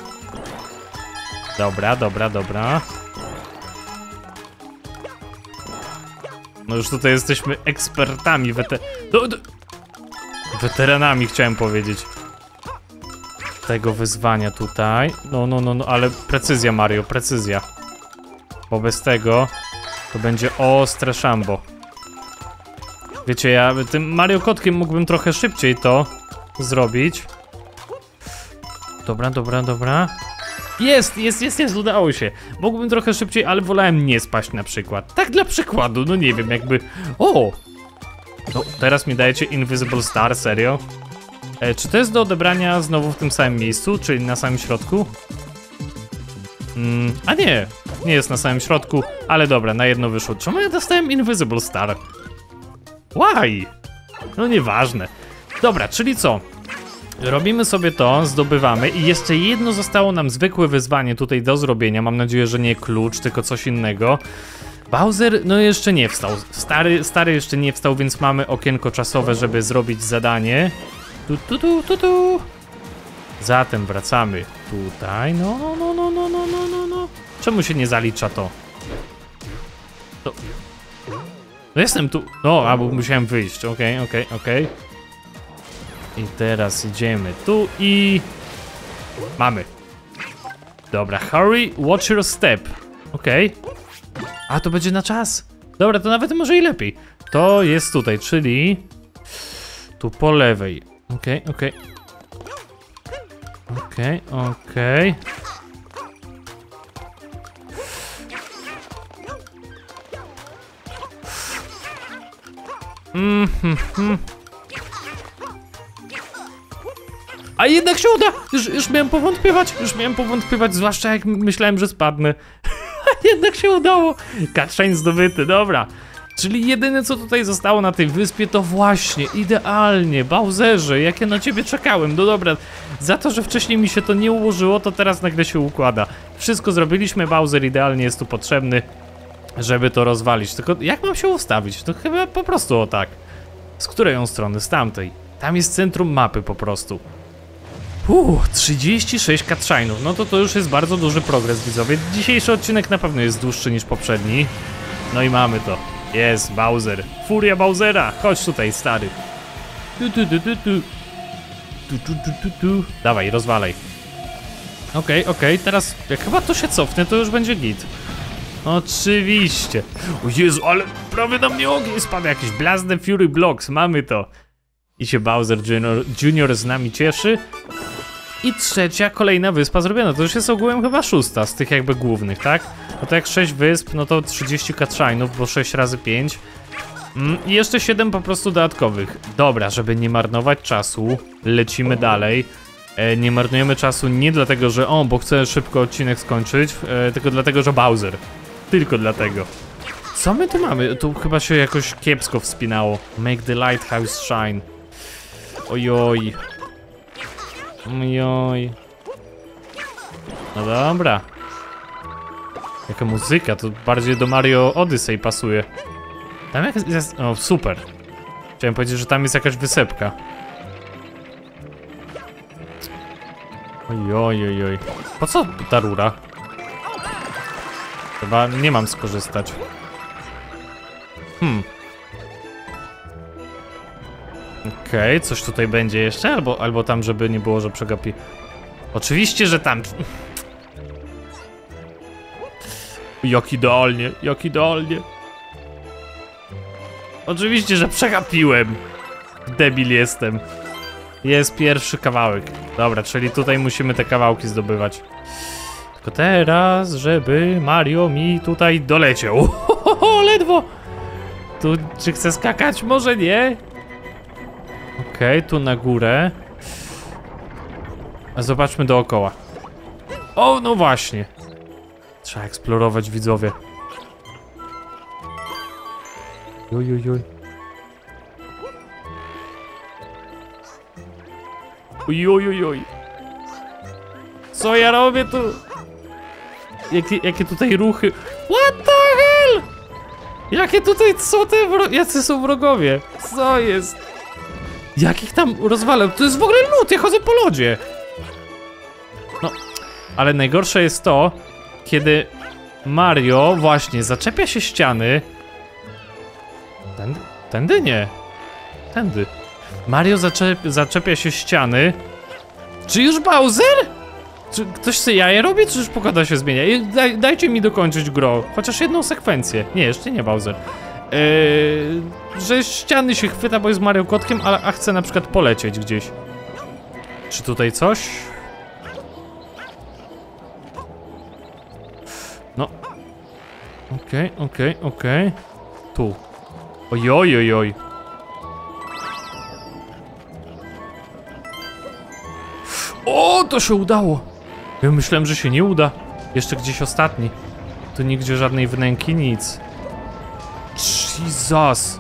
Dobra. No już tutaj jesteśmy ekspertami, weteranami chciałem powiedzieć. Tego wyzwania tutaj. No, ale precyzja Mario, precyzja. Bo bez tego to będzie ostre szambo. Wiecie, ja tym Mario Kotkiem mógłbym trochę szybciej to zrobić. Dobra. Jest, udało się. Mógłbym trochę szybciej, ale wolałem nie spaść na przykład. Tak dla przykładu, no nie wiem, jakby... O! No, teraz mi dajecie Invisible Star, serio? Czy to jest do odebrania znowu w tym samym miejscu, czyli na samym środku? A nie jest na samym środku, ale dobra, na jedno wyszło. Czemu ja dostałem Invisible Star? Why? No nieważne. Dobra, czyli co? Robimy sobie to, zdobywamy i jeszcze jedno zostało nam zwykłe wyzwanie tutaj do zrobienia. Mam nadzieję, że nie klucz, tylko coś innego. Bowser, no jeszcze nie wstał. Stary jeszcze nie wstał, więc mamy okienko czasowe, żeby zrobić zadanie. Tu. Zatem wracamy tutaj. No. Czemu się nie zalicza to? No jestem tu. No, albo musiałem wyjść. Okej. I teraz idziemy tu i... Mamy. Dobra, hurry, watch your step. Okej. A, to będzie na czas. Dobra, to nawet może i lepiej. To jest tutaj, czyli... Tu po lewej. Okej. A jednak się uda! Już miałem powątpiewać, zwłaszcza jak myślałem, że spadnę. A jednak się udało! Cat Shine zdobyty, dobra. Czyli jedyne co tutaj zostało na tej wyspie to właśnie, idealnie, Bowserze, jak ja na ciebie czekałem. No dobra, za to, że wcześniej mi się to nie ułożyło, to teraz nagle się układa. Wszystko zrobiliśmy, Bowser idealnie jest tu potrzebny, żeby to rozwalić. Tylko jak mam się ustawić? To chyba po prostu o tak. Z której on strony? Z tamtej. Tam jest centrum mapy po prostu. 36 Cat Shine'ów, no to już jest bardzo duży progres, widzowie. Dzisiejszy odcinek na pewno jest dłuższy niż poprzedni. No i mamy to. Jest Bowser. Furia Bowsera. Chodź tutaj, stary. Dawaj, rozwalaj. Okej, teraz jak chyba to się cofnie, to już będzie git. Oczywiście. O Jezu, ale prawie na mnie ogień spada. Jakiś Blast the Fury Blocks, mamy to. I się Bowser Jr. z nami cieszy. I trzecia, kolejna wyspa zrobiona. To już jest ogółem chyba 6 z tych jakby głównych, tak? No to jak 6 wysp, no to 30 Cat Shine'ów, bo 6 razy 5. I jeszcze 7 po prostu dodatkowych. Dobra, żeby nie marnować czasu, lecimy dalej. Nie marnujemy czasu nie dlatego, że bo chcę szybko odcinek skończyć, tylko dlatego, że Bowser. Tylko dlatego. Co my tu mamy? Tu chyba się jakoś kiepsko wspinało. Make the lighthouse shine. Ojoj. Ojoj. No dobra. Jaka muzyka, to bardziej do Mario Odyssey pasuje. Tam jest... O, super. Chciałem powiedzieć, że tam jest jakaś wysepka. Ojoj, ojoj. Po co ta rura? Chyba nie mam skorzystać. Okej, coś tutaj będzie jeszcze? Albo tam, żeby nie było, że przegapi. Oczywiście, że tam. Jak idealnie, jak idealnie. Oczywiście, że przegapiłem. Debil jestem. Jest pierwszy kawałek. Dobra, czyli tutaj musimy te kawałki zdobywać. Tylko teraz, żeby Mario mi tutaj doleciał. Ledwo. Tu, czy chcę skakać? Może nie. Okej, tu na górę. A zobaczmy dookoła. O, no właśnie. Trzeba eksplorować, widzowie. Ojojoj. Ojojoj. Co ja robię tu? Jakie tutaj ruchy? What the hell? Jakie tutaj, co te jacy są wrogowie? Co jest? Jakich tam rozwalę? To jest w ogóle lód, ja chodzę po lodzie. No, ale najgorsze jest to, kiedy Mario właśnie zaczepia się ściany. Tędy nie. Tędy. Mario zaczepia się ściany. Czy już Bowser? Czy ktoś sobie jaje robi, czy już pogoda się zmienia? Dajcie mi dokończyć grę. Chociaż jedną sekwencję. Nie, jeszcze nie Bowser. Że ściany się chwyta, bo jest Mario kotkiem, a chce na przykład polecieć gdzieś. Czy tutaj coś? No. Okej. Tu. Ojoj. O, to się udało. Ja myślałem, że się nie uda. Jeszcze gdzieś ostatni. Tu nigdzie żadnej wnęki, nic. Jesus.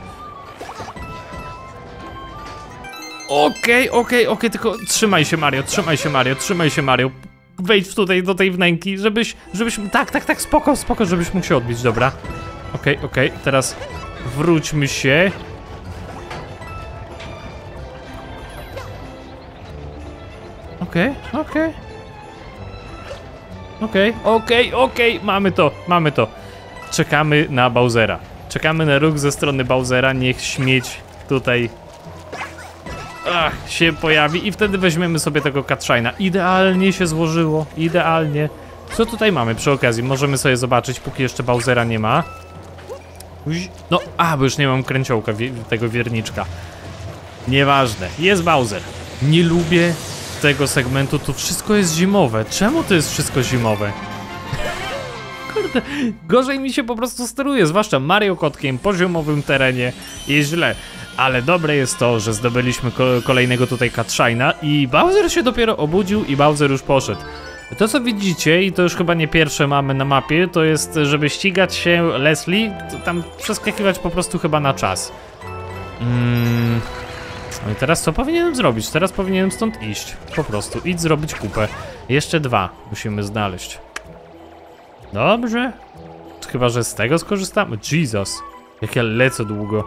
Okej, tylko trzymaj się Mario. Wejdź tutaj do tej wnęki, żebyś... Tak, spoko, żebyś mógł się odbić, dobra. Okej, teraz wróćmy się. Okej, mamy to. Czekamy na Bowsera. Czekamy na ruch ze strony Bowsera, niech śmieć tutaj się pojawi i wtedy weźmiemy sobie tego Cutshine'a. Idealnie się złożyło, idealnie. Co tutaj mamy przy okazji? Możemy sobie zobaczyć, póki jeszcze Bowsera nie ma. No, bo już nie mam kręciołka tego wierniczka. Nieważne, jest Bowser. Nie lubię tego segmentu, tu wszystko jest zimowe. Czemu to jest wszystko zimowe? Kurde, gorzej mi się po prostu steruje, zwłaszcza Mario kotkiem, poziomowym terenie. Jest źle, ale dobre jest to, że zdobyliśmy kolejnego tutaj Cutshine'a i Bowser się dopiero obudził i Bowser już poszedł. To co widzicie, i to już chyba nie pierwsze mamy na mapie, to jest, żeby ścigać się Leslie, tam przeskakiwać po prostu chyba na czas. No i teraz co powinienem zrobić? Teraz powinienem stąd iść. Po prostu idź zrobić kupę. Jeszcze 2 musimy znaleźć. Dobrze. Chyba, że z tego skorzystamy. Jesus. Jak ja lecę długo.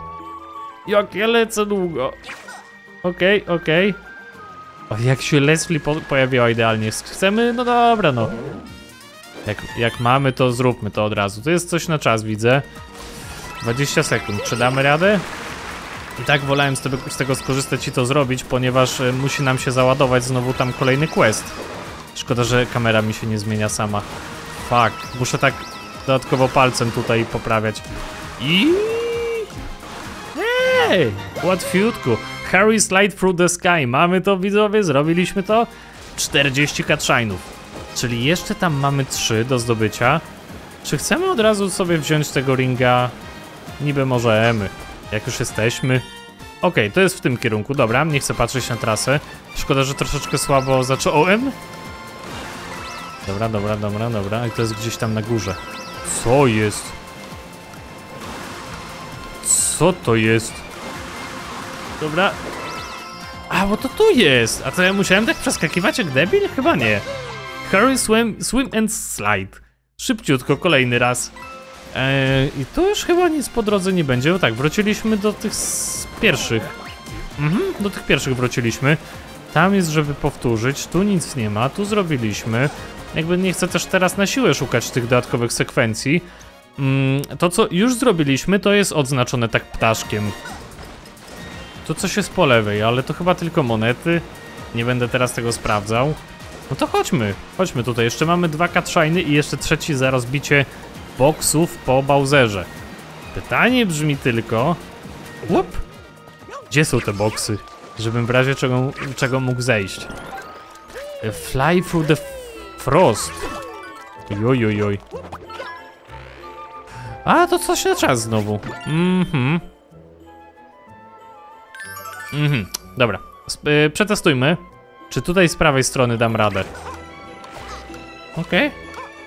Okej. O, jak się Leslie pojawiła idealnie. Chcemy? No dobra, no. Jak mamy, to zróbmy to od razu. To jest coś na czas, widzę. 20 sekund. Czy damy radę? I tak wolałem z tego skorzystać i to zrobić, ponieważ musi nam się załadować znowu tam kolejny quest. Szkoda, że kamera mi się nie zmienia sama. Fuck, muszę tak dodatkowo palcem tutaj poprawiać. I... Hej, łatwiutku. Harry Slide Through the Sky. Mamy to, widzowie, zrobiliśmy to. 40 Cutshine'ów. Czyli jeszcze tam mamy 3 do zdobycia. Czy chcemy od razu sobie wziąć tego ringa? Niby możemy. Jak już jesteśmy. Okej, to jest w tym kierunku, dobra, nie chcę patrzeć na trasę. Szkoda, że troszeczkę słabo zacząłem. Dobra, i to jest gdzieś tam na górze. Co jest? Co to jest? Dobra. A, bo to tu jest! A to ja musiałem tak przeskakiwać jak debil? Chyba nie. Hurry, swim and slide. Szybciutko, kolejny raz. I tu już chyba nic po drodze nie będzie. O tak, wróciliśmy do tych pierwszych. Do tych pierwszych wróciliśmy. Tam jest, żeby powtórzyć. Tu nic nie ma, tu zrobiliśmy. Jakby nie chcę też teraz na siłę szukać tych dodatkowych sekwencji. To, co już zrobiliśmy, to jest odznaczone tak ptaszkiem. Tu coś jest po lewej, ale to chyba tylko monety. Nie będę teraz tego sprawdzał. No to chodźmy tutaj. Jeszcze mamy 2 cutsceny i jeszcze trzeci za rozbicie boksów po Bowserze. Pytanie brzmi tylko... Gdzie są te boksy? Żebym w razie czego mógł zejść. Fly through the frost. Joj. A, to coś na czas znowu. Dobra. Przetestujmy. Czy tutaj z prawej strony dam radę? Okej.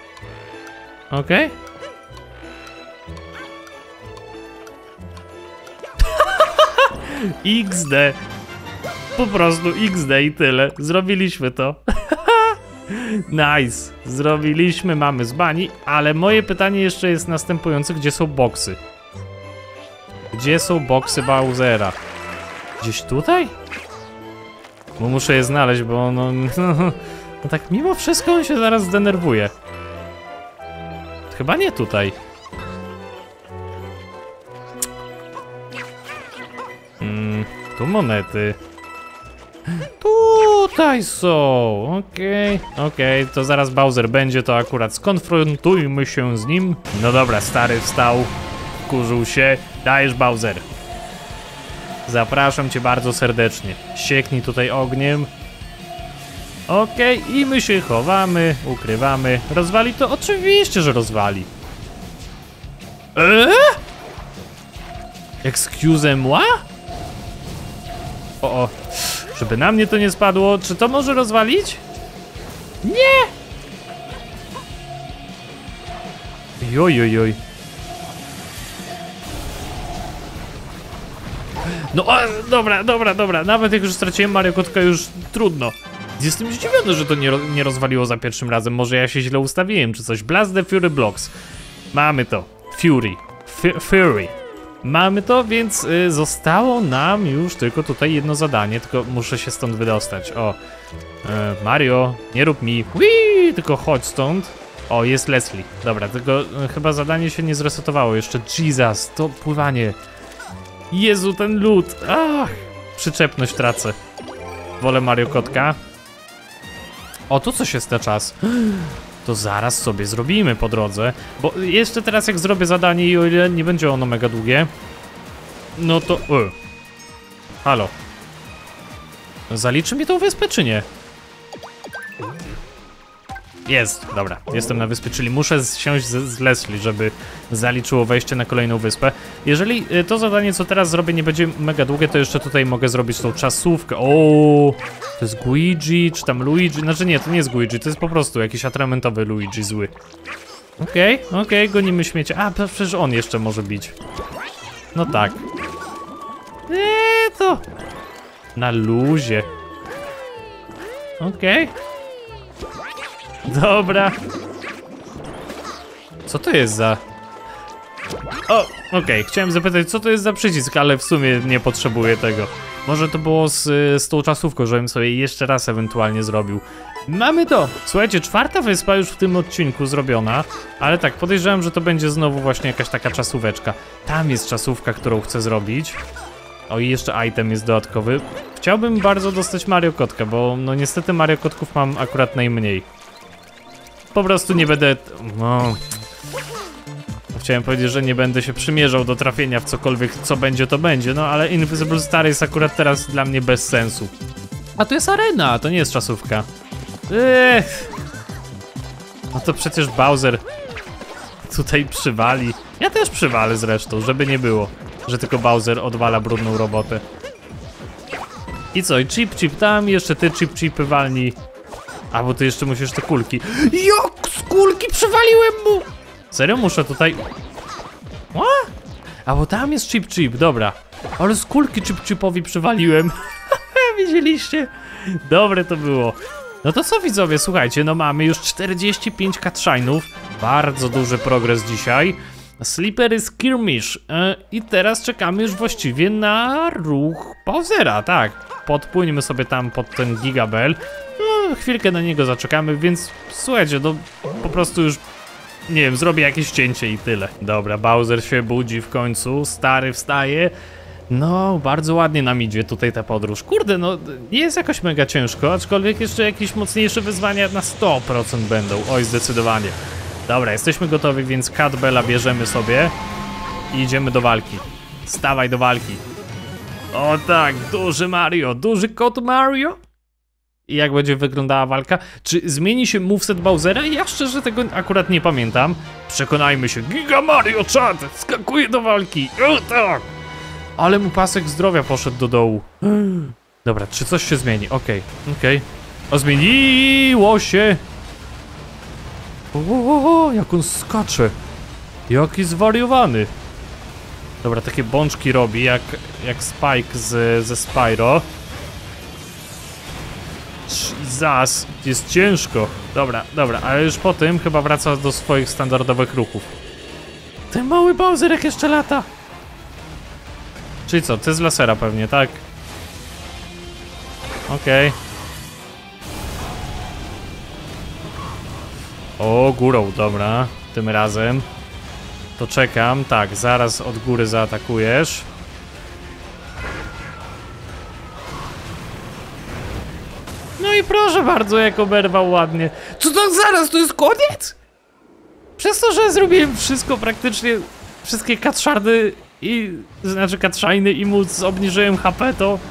XD. Po prostu XD i tyle. Zrobiliśmy to. Nice. Zrobiliśmy, mamy z bani, ale moje pytanie jeszcze jest następujące. Gdzie są boksy? Gdzie są boksy Bowsera? Gdzieś tutaj? Bo muszę je znaleźć, bo no tak mimo wszystko on się zaraz zdenerwuje. Chyba nie tutaj. Tu monety. Tutaj są. Okej, to zaraz Bowser będzie, to akurat skonfrontujmy się z nim. No dobra, stary wstał, wkurzył się. Dajesz, Bowser. Zapraszam cię bardzo serdecznie. Sieknij tutaj ogniem. Okej, i my się chowamy, ukrywamy. Rozwali to? Oczywiście, że rozwali. Excuse moi? O, żeby na mnie to nie spadło. Czy to może rozwalić? Nie! Joj. No, dobra. Nawet jak już straciłem Mario Kotka, już trudno. Jestem zdziwiony, że to nie rozwaliło za pierwszym razem. Może ja się źle ustawiłem, czy coś. Blast the Fury Blocks. Mamy to. Fury. Mamy to, więc zostało nam już tylko tutaj jedno zadanie. Tylko muszę się stąd wydostać. O, Mario, nie rób mi. Tylko chodź stąd. O, jest Leslie. Dobra, tylko chyba zadanie się nie zresetowało jeszcze. Jesus, to pływanie. Jezu, ten lód. Ach, przyczepność tracę. Wolę Mario Kotka. O, tu coś jest na czas. To zaraz sobie zrobimy po drodze. Bo jeszcze teraz jak zrobię zadanie i o ile nie będzie ono mega długie, no to... Halo. Zaliczy mi tą wyspę, czy nie? Jest, dobra, jestem na wyspie, czyli muszę zsiąść z Leslie, żeby zaliczyło wejście na kolejną wyspę. Jeżeli to zadanie, co teraz zrobię, nie będzie mega długie, to jeszcze tutaj mogę zrobić tą czasówkę. O, to jest Luigi, czy tam Luigi? Znaczy nie, to nie jest Luigi, to jest po prostu jakiś atramentowy Luigi zły. Okej, gonimy śmiecie. A, przecież on jeszcze może bić. No tak. To... Na luzie. Dobra. Co to jest za... O, chciałem zapytać, co to jest za przycisk, ale w sumie nie potrzebuję tego. Może to było z tą czasówką, żebym sobie jeszcze raz ewentualnie zrobił. Mamy to! Słuchajcie, 4. wyspa już w tym odcinku zrobiona, ale tak, podejrzewam, że to będzie znowu właśnie jakaś taka czasóweczka. Tam jest czasówka, którą chcę zrobić. O, i jeszcze item jest dodatkowy. Chciałbym bardzo dostać Mario Kotka, bo no niestety Mario Kotków mam akurat najmniej. Po prostu nie będę... No... Chciałem powiedzieć, że nie będę się przymierzał do trafienia w cokolwiek, co będzie, to będzie, no ale Invisible Star jest akurat teraz dla mnie bez sensu. A to jest arena, to nie jest czasówka. No to przecież Bowser tutaj przywali. Ja też przywalę zresztą, żeby nie było, że tylko Bowser odwala brudną robotę. I co, i chip tam, jeszcze ty chipy walnij. A, bo ty jeszcze musisz te kulki. Jak z kulki przywaliłem mu! Serio, muszę tutaj... What? A, bo tam jest chip, dobra. Ale z kulki chipowi przywaliłem. Widzieliście? Dobre to było. No to co, widzowie, słuchajcie, no mamy już 45 cutscene'ów. Bardzo duży progres dzisiaj. Slippery Skirmish. I teraz czekamy już właściwie na ruch Bowsera, tak. Podpłyniemy sobie tam pod ten Gigabell. No, chwilkę na niego zaczekamy, więc słuchajcie, no po prostu już, nie wiem, zrobię jakieś cięcie i tyle. Dobra, Bowser się budzi w końcu, stary wstaje. No, bardzo ładnie nam idzie tutaj ta podróż. Kurde, no nie jest jakoś mega ciężko, aczkolwiek jeszcze jakieś mocniejsze wyzwania na 100% będą. Oj, zdecydowanie. Dobra, jesteśmy gotowi, więc Cat Bella bierzemy sobie i idziemy do walki. Stawaj do walki. O tak, duży Mario, duży kot Mario. I jak będzie wyglądała walka? Czy zmieni się moveset Bowsera? Ja szczerze tego akurat nie pamiętam. Przekonajmy się. Giga Mario, czad! Skakuje do walki. O tak! Ale mu pasek zdrowia poszedł do dołu. Dobra, czy coś się zmieni? Okej. O, zmieniło się! Jak on skacze! Jaki zwariowany! Dobra, takie bączki robi, jak Spike ze Spyro. Zas, jest ciężko. Dobra, ale już po tym chyba wraca do swoich standardowych ruchów. Ten mały Bowser jak jeszcze lata! Czyli co, ty z lasera pewnie, tak? Okej. O, górą, dobra. Tym razem. To czekam, tak, zaraz od góry zaatakujesz. No i proszę bardzo, jak oberwał ładnie. Co to zaraz, to jest koniec? Przez to, że zrobiłem wszystko praktycznie, wszystkie cutshardy i, znaczy cutscene'y i mu obniżyłem HP, to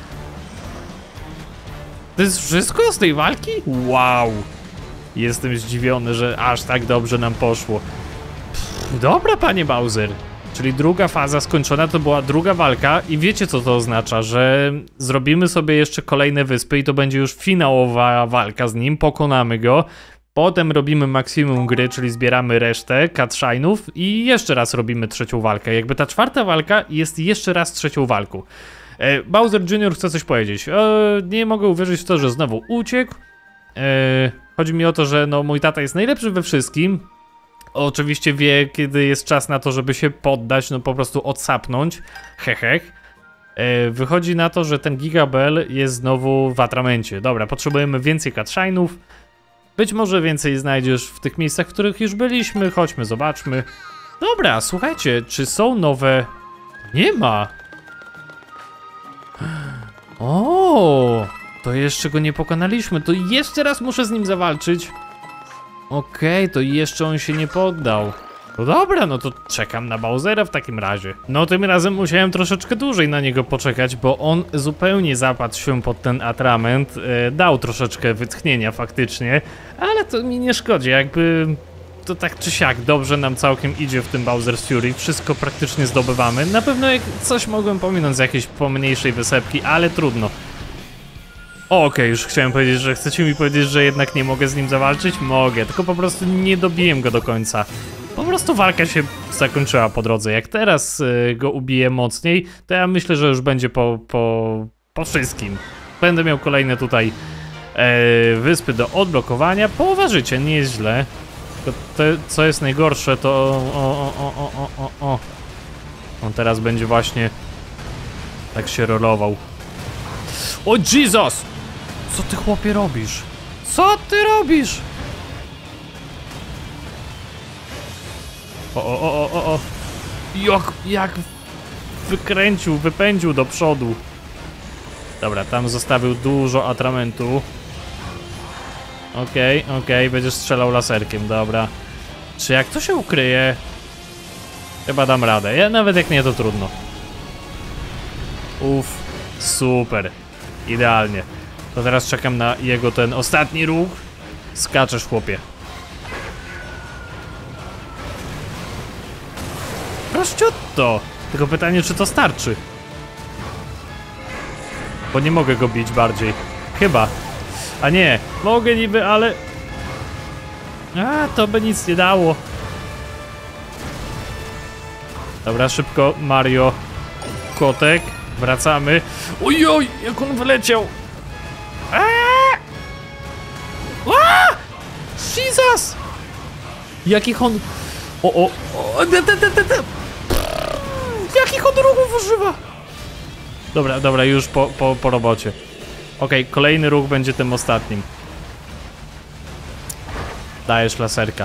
jest wszystko z tej walki? Wow. Jestem zdziwiony, że aż tak dobrze nam poszło. Dobra, panie Bowser. Czyli druga faza skończona, to była druga walka i wiecie co to oznacza, że zrobimy sobie jeszcze kolejne wyspy i to będzie już finałowa walka z nim, pokonamy go. Potem robimy maksimum gry, czyli zbieramy resztę cutscene'ów i jeszcze raz robimy trzecią walkę. Jakby ta czwarta walka jest jeszcze raz trzecią walką. Bowser Jr. chce coś powiedzieć. Nie mogę uwierzyć w to, że znowu uciekł. Chodzi mi o to, że no, mój tata jest najlepszy we wszystkim. Oczywiście wie, kiedy jest czas na to, żeby się poddać, no po prostu odsapnąć. Hehech. Wychodzi na to, że ten Gigabell jest znowu w atramencie. Dobra, potrzebujemy więcej cutscene'ów. Być może więcej znajdziesz w tych miejscach, w których już byliśmy. Chodźmy, zobaczmy. Dobra, słuchajcie, czy są nowe... Nie ma. O, to jeszcze go nie pokonaliśmy. To jeszcze raz muszę z nim zawalczyć. Okej, to jeszcze on się nie poddał. No dobra, no to czekam na Bowsera w takim razie. No tym razem musiałem troszeczkę dłużej na niego poczekać, bo on zupełnie zapadł się pod ten atrament. Dał troszeczkę wytchnienia faktycznie, ale to mi nie szkodzi, jakby... To tak czy siak dobrze nam całkiem idzie w tym Bowser's Fury, wszystko praktycznie zdobywamy. Na pewno jak coś mogłem pominąć z jakiejś pomniejszej wysepki, ale trudno. Okej, już chciałem powiedzieć, że chcecie mi powiedzieć, że jednak nie mogę z nim zawalczyć? Mogę, tylko po prostu nie dobiłem go do końca. Po prostu walka się zakończyła po drodze. Jak teraz go ubiję mocniej, to ja myślę, że już będzie po wszystkim. Będę miał kolejne tutaj wyspy do odblokowania. Połowa życia, nie jest źle. Tylko to, co jest najgorsze, to... On teraz będzie właśnie tak się rolował. O Jesus! Co ty, chłopie, robisz? Co ty robisz? O. Jak wypędził do przodu. Dobra, tam zostawił dużo atramentu. Okej, będziesz strzelał laserkiem, dobra. Czy jak to się ukryje? Chyba dam radę. Ja nawet jak nie, to trudno. Uff, super. Idealnie. To teraz czekam na jego ten ostatni ruch. Skaczesz, chłopie. Prościutto. Tylko pytanie, czy to starczy. Bo nie mogę go bić bardziej. Chyba. A nie, mogę niby, ale... A, to by nic nie dało. Dobra, szybko, Mario. Kotek. Wracamy. Ojoj, jak on wyleciał. Jesus! Jakich on... O. Jakich on ruchów używa? Dobra, już po robocie. Okej, kolejny ruch będzie tym ostatnim. Dajesz laserka.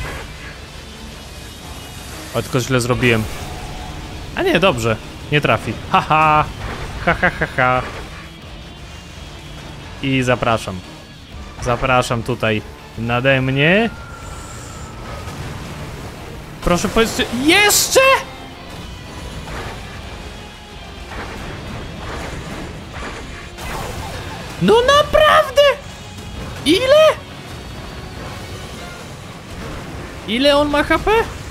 O, tylko źle zrobiłem. A nie, dobrze. Nie trafi. Ha. I zapraszam. Zapraszam tutaj nade mnie. Proszę powiedzcie... Jeszcze! No naprawdę! Ile? Ile on ma HP?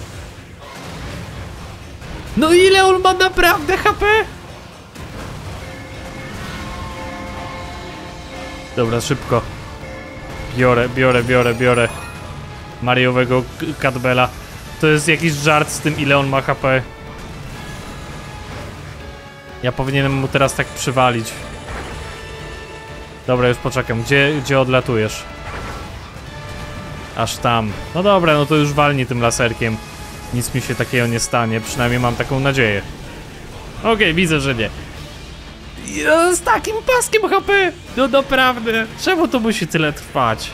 No ile on ma naprawdę HP? Dobra, szybko. Biorę Mariowego Catbella. To jest jakiś żart z tym, ile on ma HP. Ja powinienem mu teraz tak przywalić. Dobra, już poczekam. Gdzie odlatujesz? Aż tam. No dobra, no to już walnij tym laserkiem. Nic mi się takiego nie stanie. Przynajmniej mam taką nadzieję. Okej, widzę, że nie. Z takim paskiem HP! No naprawdę. Czemu to musi tyle trwać?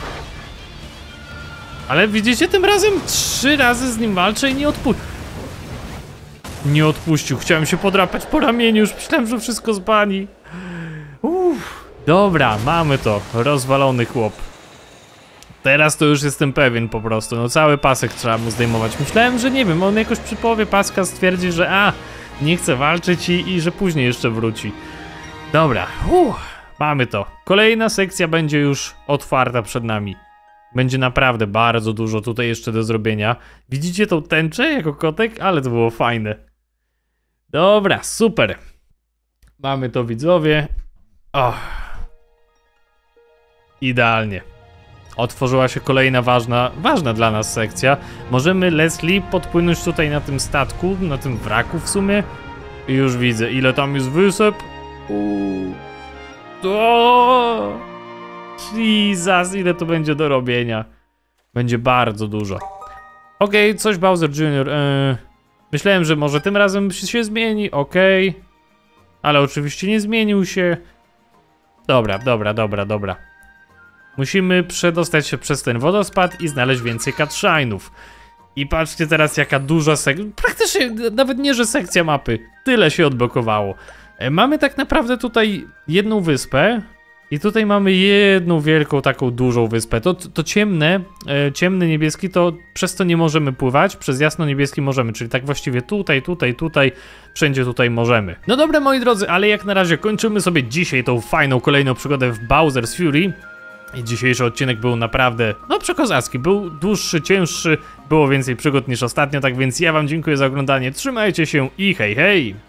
Ale widzicie, tym razem 3 razy z nim walczę i nie odpuścił. Chciałem się podrapać po ramieniu. Już myślałem, że wszystko zbani. Dobra, mamy to. Rozwalony chłop. Teraz to już jestem pewien po prostu. No cały pasek trzeba mu zdejmować. Myślałem, że nie wiem, on jakoś przy połowie paska stwierdzi, że nie chce walczyć i że później jeszcze wróci. Dobra, mamy to. Kolejna sekcja będzie już otwarta przed nami. Będzie naprawdę bardzo dużo tutaj jeszcze do zrobienia. Widzicie tą tęczę jako kotek? Ale to było fajne. Dobra, super. Mamy to, widzowie. Idealnie. Otworzyła się kolejna ważna dla nas sekcja. Możemy, Leslie, podpłynąć tutaj na tym statku, na tym wraku w sumie. I już widzę, ile tam jest wysep. Jesus, ile to będzie do robienia. Będzie bardzo dużo. Okej, coś Bowser Jr. Myślałem, że może tym razem się zmieni, okej. Ale oczywiście nie zmienił się. Dobra. Musimy przedostać się przez ten wodospad i znaleźć więcej Catshine'ów. I patrzcie teraz, jaka duża sekcja. Praktycznie nawet nie, że sekcja mapy. Tyle się odblokowało. Mamy tak naprawdę tutaj jedną wyspę. I tutaj mamy jedną wielką, taką dużą wyspę. To ciemny niebieski, to przez to nie możemy pływać, przez jasno-niebieski możemy, czyli tak właściwie tutaj, wszędzie tutaj możemy. No dobra, moi drodzy, ale jak na razie kończymy sobie dzisiaj tą fajną kolejną przygodę w Bowser's Fury. I dzisiejszy odcinek był naprawdę, przekozacki. Był dłuższy, cięższy, było więcej przygód niż ostatnio, tak więc ja wam dziękuję za oglądanie, trzymajcie się i hej!